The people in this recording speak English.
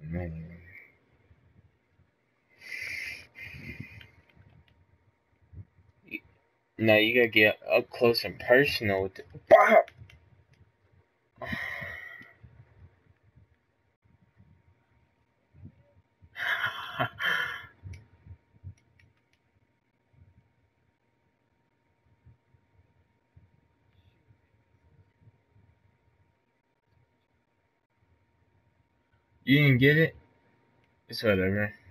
man. Now you gotta get up close and personal with it. Bop! You didn't get it? It's whatever.